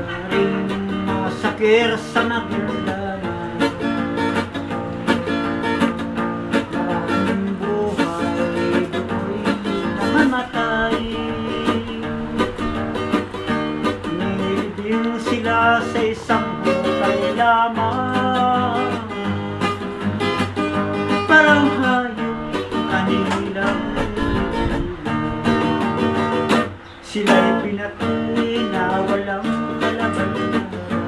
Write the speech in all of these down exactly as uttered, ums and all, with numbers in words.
ring masakir sa nagulanan. Maraming buhay do'y namamatay. Nilibing sila sa isang hukay lamang. Parang hayop kanilang sila'y pinatay na walang kalabanan.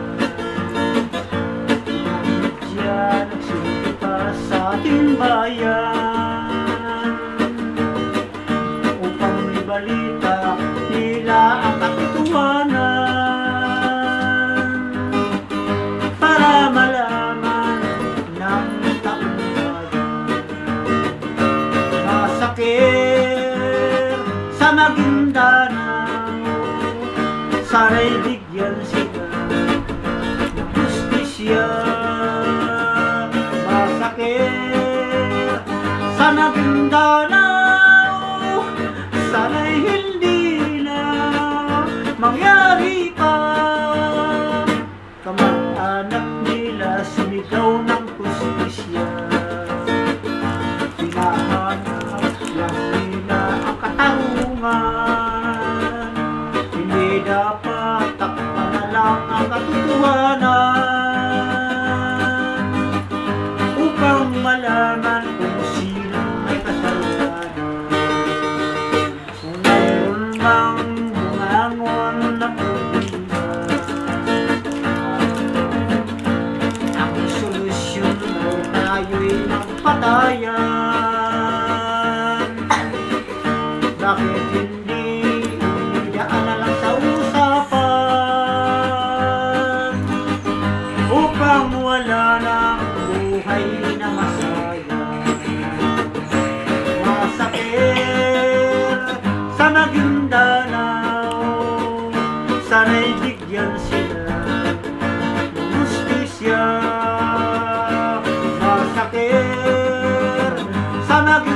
Medya nagsilbi pa sa ating bayan upang ibalita nila ang katotohanan, para malaman ng taong bayan. Masakit sa Maguindanao, sana'y bigyan sila ng justisya. Masakit sa Maguindanao, sana'y hindi na mangyari pa. Kamag-anak nila sumigaw ng justisya. Hinahanap lang nila ang katarungan. Hindi dapat takpan na lang ang katotohanan upang malaman kung sino may kasalanan. Kung mayroon mang bumangon na problema, ang solusyon ay tayo'y magpatayan. Bakit hindi inidaan na lang sa usapan upang wala ng buhay na masaya? Masakit sa Maguindanao, sana'y bigyan sila ng justisya. Masakit sa Maguindanao,